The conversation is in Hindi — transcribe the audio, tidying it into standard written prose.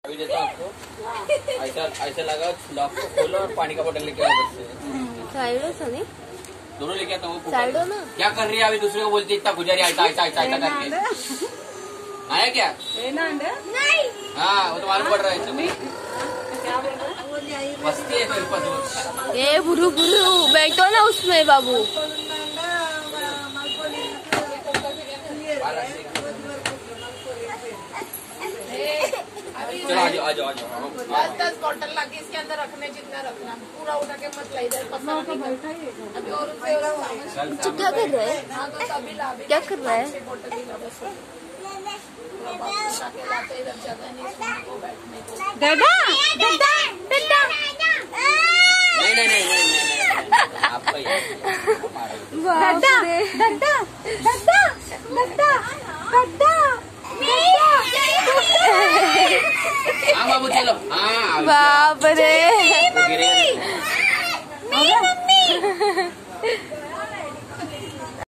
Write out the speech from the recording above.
अभी देता हूँ आपको। ऐसा ऐसा लगा, लॉक को खोलो और पानी का बोतल लेके आओ। दोनों लेके आता हूँ। क्या कर रही है अभी? दूसरे को बोलती इतना गुजारी ऐसा ऐसा ऐसा ऐसा करके आया क्या? नहीं। हाँ वो तो मालूम पड़ रहा है। मस्ती है मेरे पास। ये बुरु बुरु बैठो ना उसमें बाबू। चलो आ जाओ आ जाओ आ जाओ। 10 बॉटल लाके इसके अंदर रखने जितना रखना, पूरा उठा के मत लाई इधर पसंद अभी। और क्या कर रहा है? हाँ तो तभी ला, क्या कर रहा है? बॉटल ही ला बस। इधर जगह नहीं सोने को, बैठने को। दादा दादा दादा नहीं नहीं नहीं नहीं आपका ही दादा दादा दादा दादा दादा। हाँ बाबू चलो। हाँ बाप रे। गिरे।